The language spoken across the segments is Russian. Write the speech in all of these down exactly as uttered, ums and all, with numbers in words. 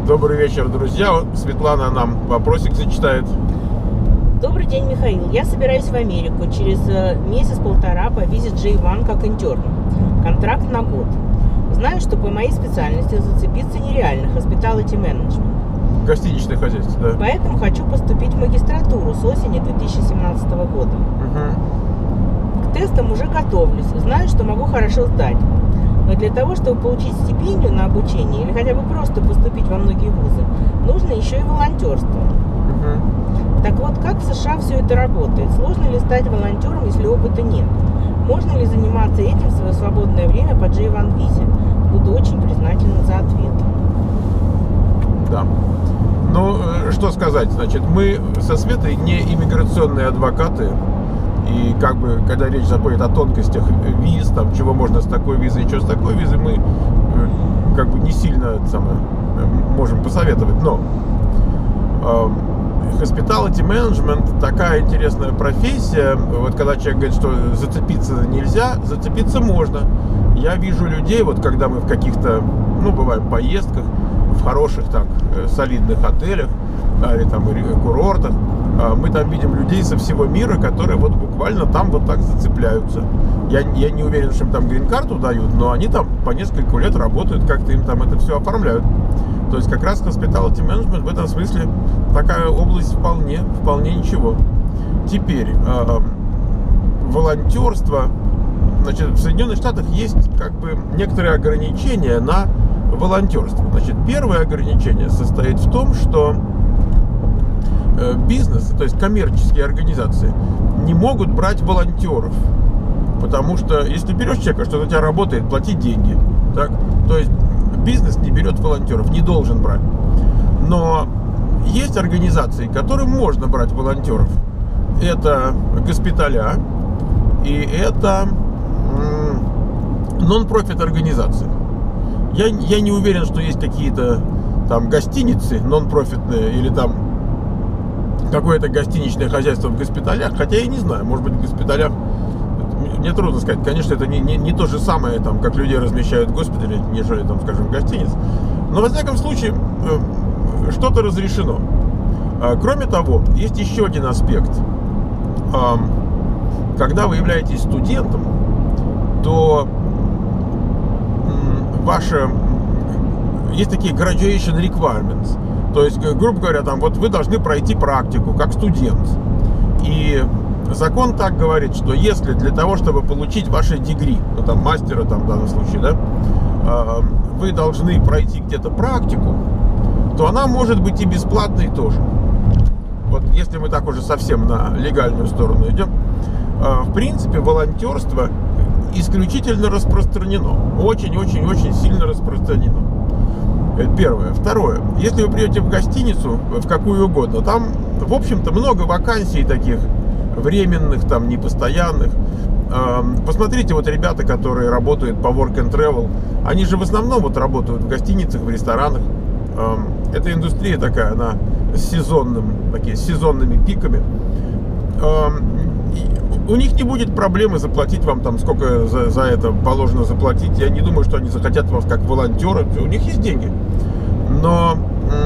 Добрый вечер, друзья. Вот Светлана нам вопросик зачитает. Добрый день, Михаил. Я собираюсь в Америку через месяц-полтора по визе джей один как интерн. Контракт на год. Знаю, что по моей специальности зацепиться нереально. Hospitality Management. Гостиничное хозяйство, да. Поэтому хочу поступить в магистратуру с осени две тысячи семнадцатого года. Угу. К тестам уже готовлюсь. Знаю, что могу хорошо сдать. Но для того, чтобы получить стипендию на обучение или хотя бы просто поступить во многие вузы, нужно еще и волонтерство. Угу. Так вот, как в США все это работает? Сложно ли стать волонтером, если опыта нет? Можно ли заниматься этим в свое свободное время по джей один визе? Буду очень признательна за ответ. Да. Ну, что сказать, значит, мы со Светой не иммиграционные адвокаты. И как бы, когда речь заходит о тонкостях виз, там, чего можно с такой визой и что с такой визой, мы как бы не сильно самое, можем посоветовать. Но э, Hospitality Management такая интересная профессия. Вот когда человек говорит, что зацепиться нельзя, зацепиться можно. Я вижу людей, вот когда мы в каких-то, ну, бываем поездках, в хороших, так, солидных отелях, или там курортах, мы там видим людей со всего мира, которые вот буквально там вот так зацепляются. Я, я не уверен, что им там грин-карту дают, но они там по несколько лет работают, как-то им там это все оформляют. То есть как раз Hospitality Management в этом смысле такая область вполне, вполне ничего. Теперь, э, волонтерство. Значит, в Соединенных Штатах есть как бы некоторые ограничения на волонтерство. Значит, первое ограничение состоит в том, что бизнес, то есть коммерческие организации, не могут брать волонтеров. Потому что если берешь человека, что у тебя работает, плати деньги. Так? То есть бизнес не берет волонтеров, не должен брать. Но есть организации, которым можно брать волонтеров. Это госпиталя и это нон-профит организации. Я, я не уверен, что есть какие-то там гостиницы нон-профитные или там какое-то гостиничное хозяйство в госпиталях, хотя я не знаю, может быть, в госпиталях, мне трудно сказать, конечно, это не, не, не то же самое, там, как людей размещают в госпитале, нежели, там, скажем, гостиниц, но, во всяком случае, что-то разрешено. Кроме того, есть еще один аспект. Когда вы являетесь студентом, то ваши, есть такие graduation requirements. То есть, грубо говоря, там, вот вы должны пройти практику как студент. И закон так говорит, что если для того, чтобы получить ваше дегри, ну там мастера там, в данном случае, да, вы должны пройти где-то практику, то она может быть и бесплатной тоже. Вот если мы так уже совсем на легальную сторону идем, в принципе, волонтерство исключительно распространено. Очень-очень-очень сильно распространено. Это первое. Второе. Если вы придете в гостиницу, в какую угодно, там, в общем-то, много вакансий таких временных, там, непостоянных. Посмотрите, вот ребята, которые работают по work and travel, они же в основном вот работают в гостиницах, в ресторанах. Эта индустрия такая, она с сезонным, такие, с сезонными пиками. У них не будет проблемы заплатить вам там, сколько за, за это положено заплатить. Я не думаю, что они захотят вас как волонтера. У них есть деньги. Но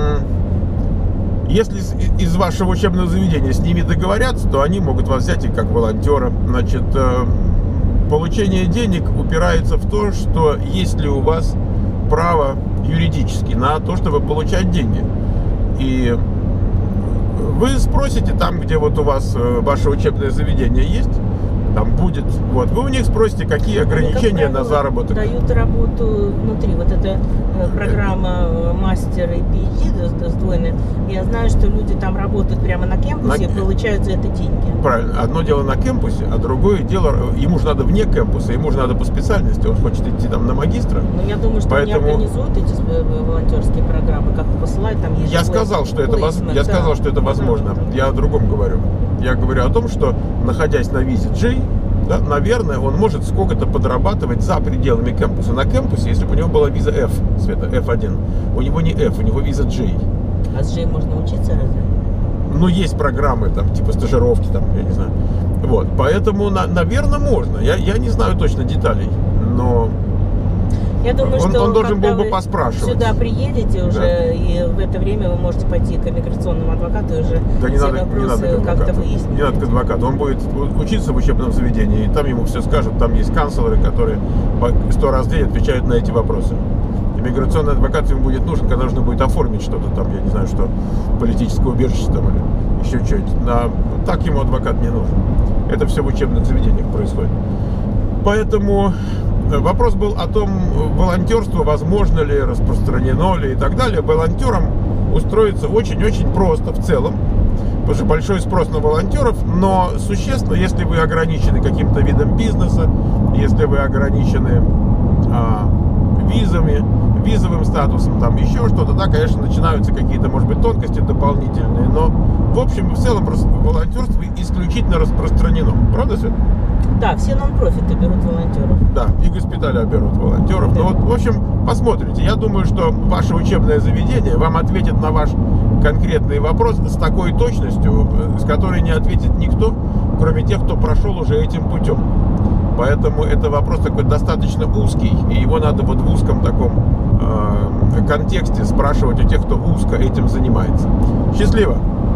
если из вашего учебного заведения с ними договорятся, то они могут вас взять и как волонтера. Значит, получение денег упирается в то, что есть ли у вас право юридически на то, чтобы получать деньги. И вы спросите там, где вот у вас ваше учебное заведение есть, там будет, вот, вы у них спросите, какие ограничения Они, как правило, на заработок. Дают работу внутри, вот эта программа мастер и пи эйч ди сдвоенная. Я знаю, что люди там работают прямо на кемпусе на... и получают за это деньги. Правильно, одно дело на кемпусе, а другое дело, ему же надо вне кемпуса, ему же надо по специальности, он хочет идти там на магистра. Но я думаю, что Поэтому... они организуют эти волонтерские программы, как-то посылают там. Я сказал, что это, воз... я да. сказал, что это возможно. Да. Я о другом говорю. Я говорю о том, что, находясь на визе джей, да, наверное, он может сколько-то подрабатывать за пределами кемпуса. На кемпусе, если бы у него была виза F, Света, эф один, у него не F, у него виза джей. А с джей можно учиться разве? Ну, есть программы, там, типа стажировки, там, я не знаю. Вот, поэтому, на, наверное, можно. Я, я не знаю точно деталей, но... Я думаю, он, что он должен был бы вы поспрашивать. Сюда приедете уже, да. и в это время вы можете пойти к миграционному адвокату и уже да не все надо, не вопросы надо как-то выяснить. Не надо к адвокату. Он будет учиться в учебном заведении, и там ему все скажут. Там есть канцлеры, которые сто раз в день отвечают на эти вопросы. Иммиграционный адвокат ему будет нужен, когда нужно будет оформить что-то там, я не знаю, что, политическое убежище там или еще что-нибудь. На... Так ему адвокат не нужен. Это все в учебных заведениях происходит. Поэтому вопрос был о том, волонтерство возможно ли, распространено ли и так далее. Волонтерам устроиться очень-очень просто в целом, потому что большой спрос на волонтеров, но существенно, если вы ограничены каким-то видом бизнеса, если вы ограничены а, визами, визовым статусом, там еще что-то, да, конечно, начинаются какие-то, может быть, тонкости дополнительные, но в общем и в целом волонтерство исключительно распространено. Правда, Свет? Да, все нон-профиты берут волонтеров. Да, и госпиталя берут волонтеров. Да. Ну вот, в общем, посмотрите. Я думаю, что ваше учебное заведение вам ответит на ваш конкретный вопрос с такой точностью, с которой не ответит никто, кроме тех, кто прошел уже этим путем. Поэтому это вопрос такой достаточно узкий, и его надо вот в узком таком э, контексте спрашивать у тех, кто узко этим занимается. Счастливо!